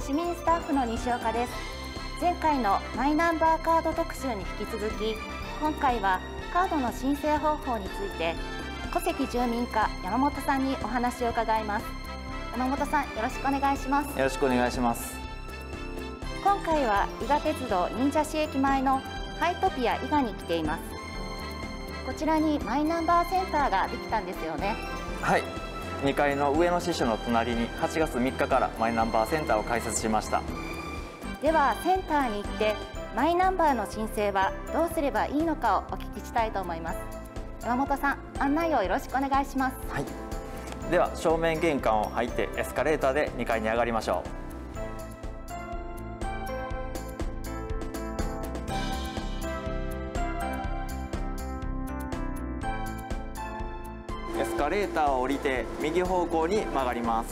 市民スタッフの西岡です。前回のマイナンバーカード特集に引き続き、今回はカードの申請方法について戸籍住民課山本さんにお話を伺います。山本さん、よろしくお願いします。 よろしくお願いします。 今回は伊賀鉄道忍者市駅前のハイトピア伊賀に来ています。こちらにマイナンバーセンターができたんですよね。 はい、2階の上野支所の隣に8月3日からマイナンバーセンターを開設しました。 ではセンターに行ってマイナンバーの申請はどうすればいいのかをお聞きしたいと思います。山本さん、案内をよろしくお願いします。 はい、では正面玄関を入ってエスカレーターで2階に上がりましょう。エスカレーターを降りて右方向に曲がります。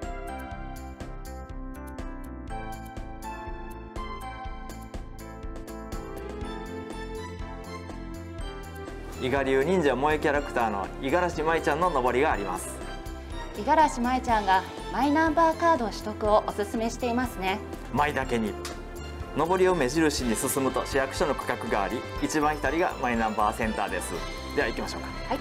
伊賀流忍者萌えキャラクターの五十嵐舞ちゃんの上りがあります。 五十嵐舞ちゃんがマイナンバーカード取得をお勧めしていますね。 舞だけに上りを目印に進むと市役所の区画があり、一番左がマイナンバーセンターです。では行きましょうか。 はい。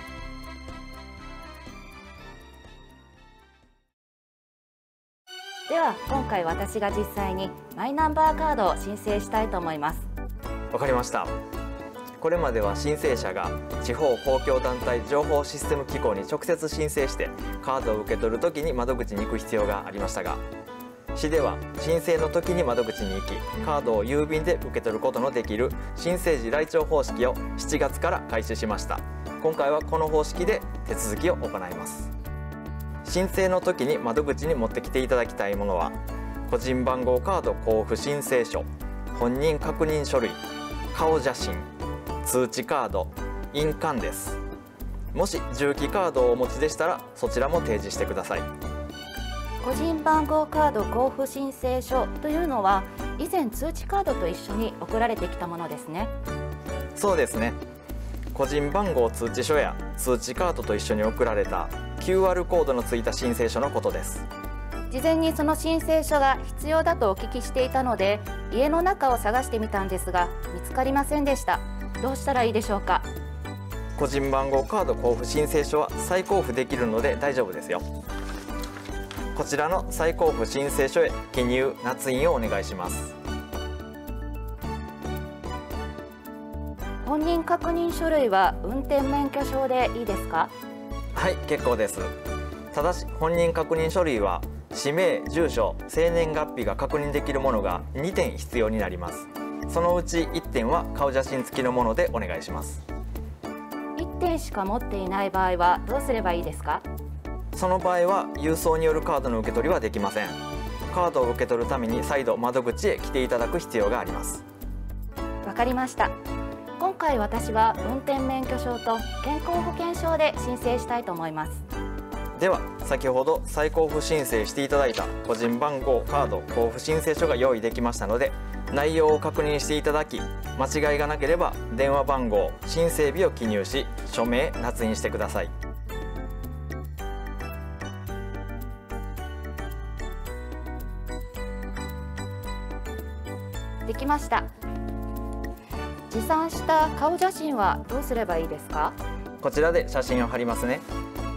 では今回私が実際にマイナンバーカードを申請したいと思います。 わかりました。これまでは申請者が地方公共団体情報システム機構に直接申請してカードを受け取るときに窓口に行く必要がありましたが、市では申請の時に窓口に行きカードを郵便で受け取ることのできる申請時来庁方式を7月から開始しました。今回はこの方式で手続きを行います。申請の時に窓口に持ってきていただきたいものは、個人番号カード交付申請書、本人確認書類、顔写真、通知カード、印鑑です。もし重機カードをお持ちでしたらそちらも提示してください。 個人番号カード交付申請書というのは以前通知カードと一緒に送られてきたものですね。 そうですね。個人番号通知書や通知カードと一緒に送られた QR コードのついた申請書のことです。 事前にその申請書が必要だとお聞きしていたので家の中を探してみたんですが見つかりませんでした。どうしたらいいでしょうか。 個人番号カード交付申請書は再交付できるので大丈夫ですよ。こちらの再交付申請書へ記入・捺印をお願いします。 本人確認書類は運転免許証でいいですか。 はい、結構です。ただし本人確認書類は氏名、住所、生年月日が確認できるものが2点必要になります。そのうち1点は顔写真付きのものでお願いします。 1点しか持っていない場合はどうすればいいですか。 その場合は郵送によるカードの受け取りはできません。カードを受け取るために再度窓口へ来ていただく必要があります。 わかりました。今回私は運転免許証と健康保険証で申請したいと思います。 では先ほど再交付申請していただいた個人番号カード交付申請書が用意できましたので、内容を確認していただき間違いがなければ電話番号、申請日を記入し署名・捺印してください。 できました。持参した顔写真はどうすればいいですか。 こちらで写真を貼りますね。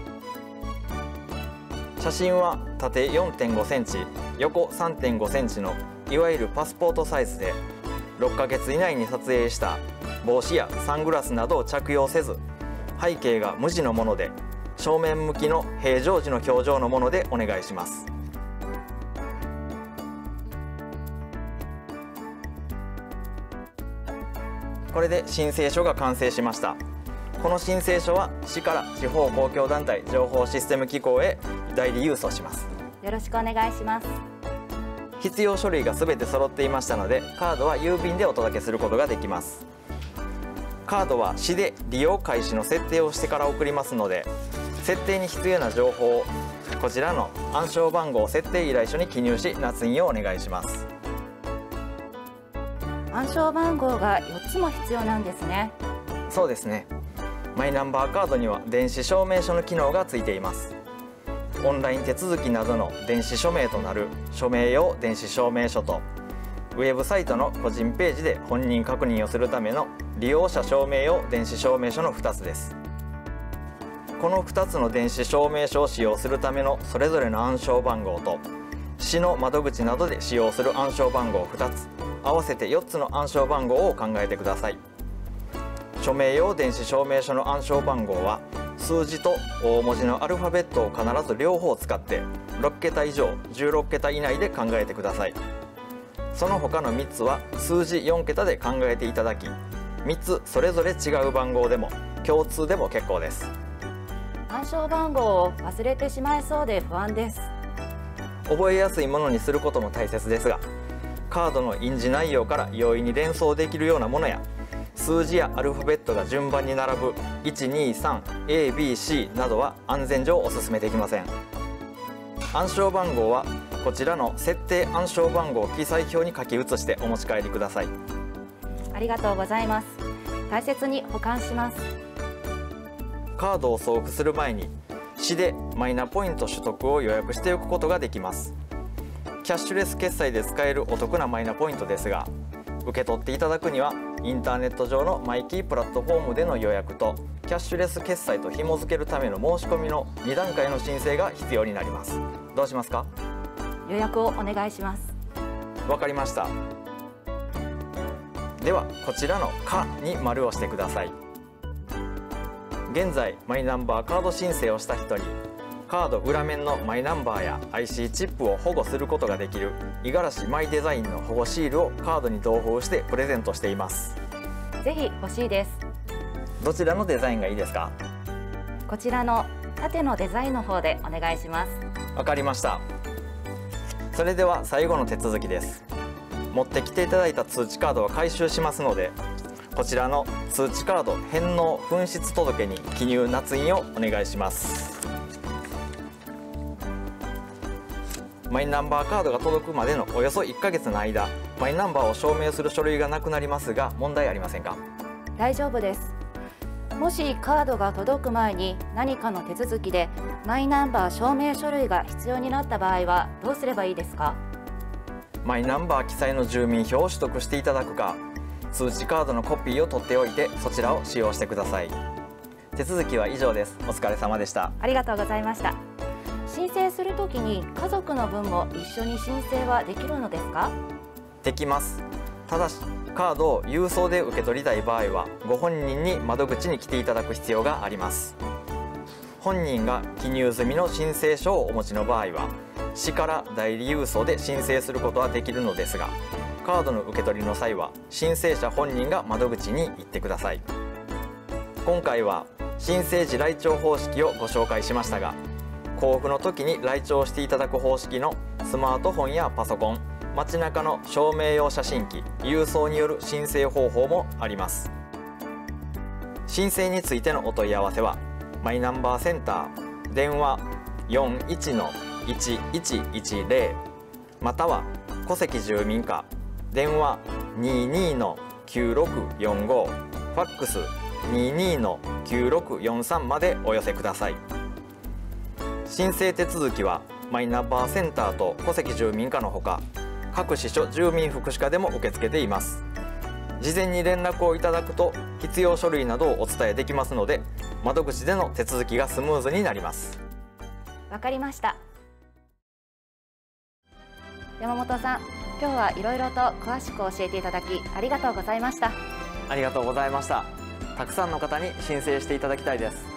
写真は縦 4.5 センチ、横 3.5 センチのいわゆるパスポートサイズで、6ヶ月以内に撮影した帽子やサングラスなどを着用せず、背景が無地のもので正面向きの平常時の表情のものでお願いします。これで申請書が完成しました。この申請書は市から地方公共団体情報システム機構へ代理郵送します。 よろしくお願いします。 必要書類がすべて揃っていましたので、カードは郵便でお届けすることができます。カードは市で利用開始の設定をしてから送りますので、設定に必要な情報をこちらの暗証番号設定依頼書に記入し捺印をお願いします。 暗証番号が4つも必要なんですね。 そうですね。マイナンバーカードには電子証明書の機能がついています。 オンライン手続きなどの電子署名となる署名用電子証明書と、ウェブサイトの個人ページで本人確認をするための利用者証明用電子証明書の2つです。この2つの電子証明書を使用するためのそれぞれの暗証番号と、市の窓口などで使用する暗証番号2つ、合わせて4つの暗証番号を考えてください。署名用電子証明書の暗証番号は、数字と大文字のアルファベットを必ず両方使って6桁以上16桁以内で考えてください。その他の3つは数字4桁で考えていただき、3つそれぞれ違う番号でも共通でも結構です。 暗証番号を忘れてしまいそうで不安です。 覚えやすいものにすることも大切ですが、カードの印字内容から容易に連想できるようなものや、数字やアルファベットが順番に並ぶ 123ABC などは安全上お勧めできません。暗証番号はこちらの設定暗証番号記載表に書き写してお持ち帰りください。 ありがとうございます。大切に保管します。 カードを送付する前に市でマイナポイント取得を予約しておくことができます。キャッシュレス決済で使えるお得なマイナポイントですが、受け取っていただくにはインターネット上のマイキープラットフォームでの予約とキャッシュレス決済と紐付けるための申し込みの2段階の申請が必要になります。どうしますか？ 予約をお願いします。 わかりました。ではこちらの「か」に丸をしてください。現在マイナンバーカード申請をした人にカード裏面のマイナンバーや IC チップを保護することができる五十嵐マイデザインの保護シールをカードに同封してプレゼントしています。 ぜひ欲しいです。 どちらのデザインがいいですか？ こちらの縦のデザインの方でお願いします。 わかりました。それでは最後の手続きです。持ってきていただいた通知カードは回収しますので、こちらの通知カード返納紛失届に記入捺印をお願いします。マイナンバーカードが届くまでのおよそ1ヶ月の間、マイナンバーを証明する書類がなくなりますが、問題ありませんか？ 大丈夫です。もしカードが届く前に何かの手続きでマイナンバー証明書類が必要になった場合はどうすればいいですか？ マイナンバー記載の住民票を取得していただくか、通知カードのコピーを取っておいてそちらを使用してください。手続きは以上です。お疲れ様でした。 ありがとうございました。申請するときに家族の分も一緒に申請はできるのですか？ できます。ただしカードを郵送で受け取りたい場合はご本人に窓口に来ていただく必要があります。本人が記入済みの申請書をお持ちの場合は市から代理郵送で申請することはできるのですが、カードの受け取りの際は申請者本人が窓口に行ってください。今回は申請時来庁方式をご紹介しましたが、交付の時に来庁していただく方式のスマートフォンやパソコン、街中の証明用写真機、郵送による申請方法もあります。申請についてのお問い合わせはマイナンバーセンター電話 41-1110 または戸籍住民課電話 22-9645 ファックス 22-9643 までお寄せください。申請手続きはマイナンバーセンターと戸籍住民課のほか各支所住民福祉課でも受け付けています。事前に連絡をいただくと必要書類などをお伝えできますので、窓口での手続きがスムーズになります。 わかりました。山本さん、今日はいろいろと詳しく教えていただきありがとうございました。 ありがとうございました。たくさんの方に申請していただきたいです。